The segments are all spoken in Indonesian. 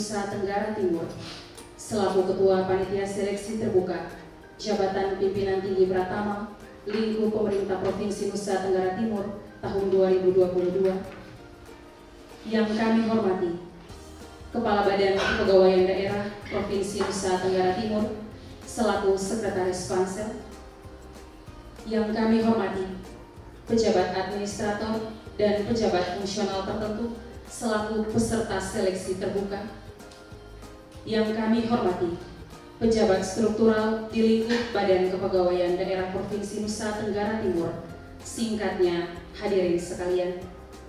Nusa Tenggara Timur selaku Ketua Panitia Seleksi Terbuka Jabatan Pimpinan Tinggi Pratama lingkup Pemerintah Provinsi Nusa Tenggara Timur tahun 2022. Yang kami hormati Kepala Badan Kepegawaian Daerah Provinsi Nusa Tenggara Timur selaku Sekretaris Pansel. Yang kami hormati pejabat administrator dan pejabat fungsional tertentu selaku peserta seleksi terbuka. Yang kami hormati pejabat struktural di lingkup Badan Kepegawaian Daerah Provinsi Nusa Tenggara Timur, singkatnya hadirin sekalian.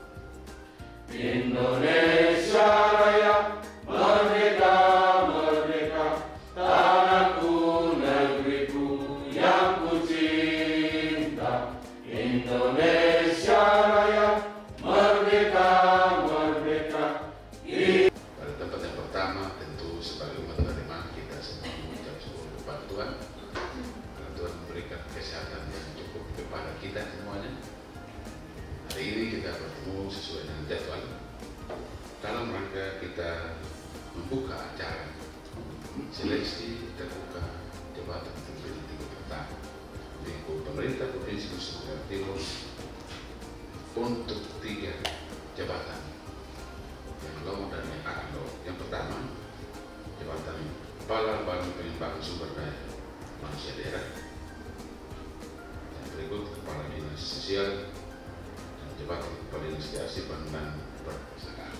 Indonesia Raya merdeka, merdeka, tanahku, negeriku yang ku cinta. Indonesia Raya merdeka, merdeka. Pada tempat yang pertama tentu sebagai umat beriman kita semua mengucap syukur kepada Tuhan karena Tuhan memberikan kesehatan yang cukup kepada kita semuanya. Hari ini kita bertemu sesuai dengan jadwal dalam rangka kita membuka acara seleksi terbuka jabatan pimpinan tinggi pertama lingkup pemerintah Provinsi Nusa Tenggara Timur untuk 3 jabatan yang low dan yang akan low. Yang pertama, jabatan Kepala Badan Pengembangan Sumber Daya Manusia Daerah. Yang berikut Kepala Dinas Sosial dan jabatan Kepala Dinas Kearsipan dan Perpustakaan.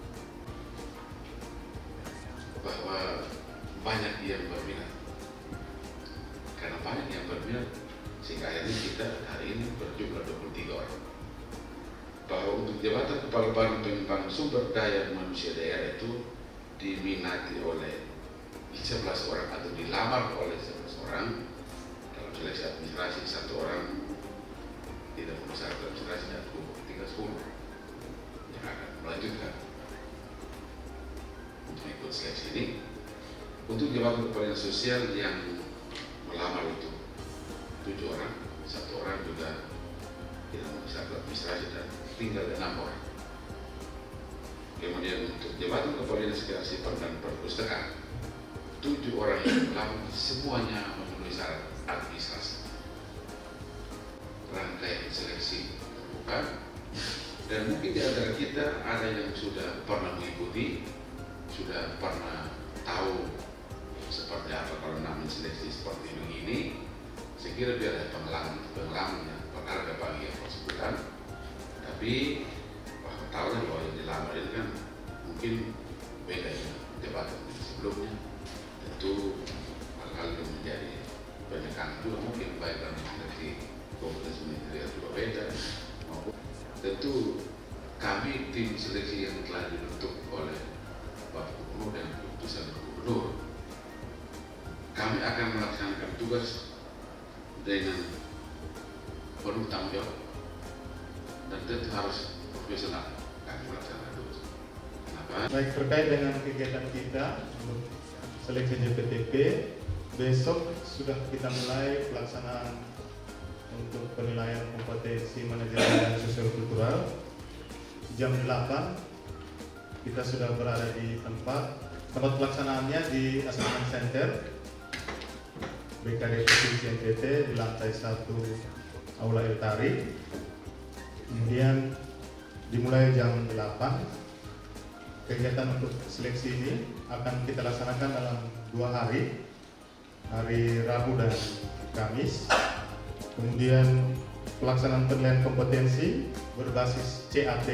Bahwa banyak yang berminat, karena banyak yang berminat sehingga akhirnya kita hari ini berjumlah 23 orang. Bahwa untuk jabatan Kepala Badan Pengembangan Sumber Daya Manusia Daerah itu diminati oleh 11 orang atau dilamar oleh 11 orang. Dalam seleksi administrasi 1 orang tidak memenuhi syarat administrasi dan tinggal 10 yang akan melanjutkan untuk ikut seleksi ini. Untuk jabatan kepala dinas sosial yang melamar itu 7 orang, 1 orang juga tidak memenuhi syarat administrasi dan tinggal 6 orang. Kemudian untuk jabatan kepala dinas kearsipan dan perpustakaan 7 orang yang melamar semuanya memenuhi syarat administrasi. Rangkaian seleksi terbuka dan mungkin di antara kita ada yang sudah pernah mengikuti, sudah pernah tahu seperti apa kalau namanya seleksi seperti begini. Saya kira biar ada pengalaman yang berharga bagi yang bersangkutan. Tapi tahu kan bahwa yang dilamar ini kan mungkin beda dengan jabatan sebelumnya. Tentu hal-hal yang menjadi penekanan juga mungkin baik dalam seleksi kompetensi ministerial juga beda. Maupun tentu kami tim seleksi yang telah dibentuk oleh Bapak Gubernur dan keputusan Gubernur, kami akan melaksanakan tugas dengan penuh tanggung jawab dan tentu harus profesional kami melaksanakan tugas. Kenapa? Baik, terkait dengan kegiatan kita untuk seleksi JPTP, besok sudah kita mulai pelaksanaan untuk penilaian kompetensi manajemen dan sosial kultural. Jam 8 kita sudah berada di tempat pelaksanaannya di Assessment Center BKD Provinsi NTT di lantai 1 Aula Eltari. Kemudian dimulai jam 8. Kegiatan untuk seleksi ini akan kita laksanakan dalam 2 hari, hari Rabu dan Kamis. Kemudian pelaksanaan penilaian kompetensi berbasis CAT,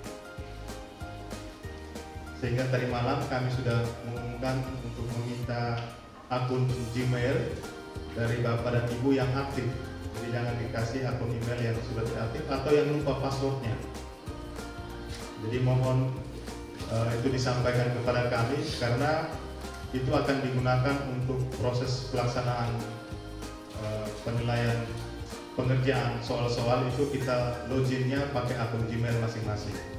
sehingga tadi malam kami sudah mengumumkan untuk meminta akun Gmail dari Bapak dan Ibu yang aktif. Jadi jangan dikasih akun email yang sudah tidak aktif atau yang lupa passwordnya. Jadi mohon itu disampaikan kepada kami karena itu akan digunakan untuk proses pelaksanaan penilaian pengerjaan soal-soal itu kita loginnya pakai akun Gmail masing-masing.